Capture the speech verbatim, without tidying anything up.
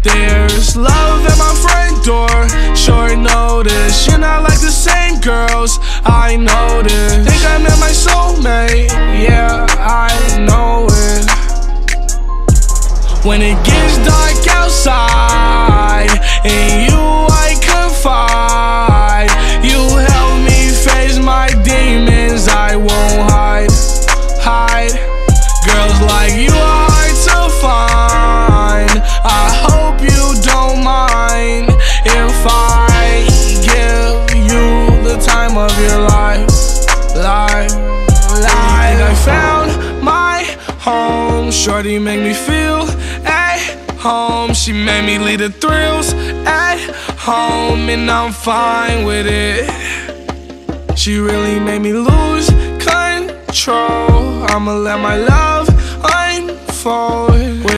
There's love at my front door, short notice. You're not like the same girls, I noticed. Think I met my soulmate, yeah, I know it. When it gets dark outside, in you I confide. You help me face my demons, I won't hide, hide. Girls like you are hard to find. I hope you don't mind if I give you the time of your life, life, life. I found my home, shorty make me feel at home. She made me lead the thrills at home, and I'm fine with it. She really made me lose control. I'ma let my love unfold.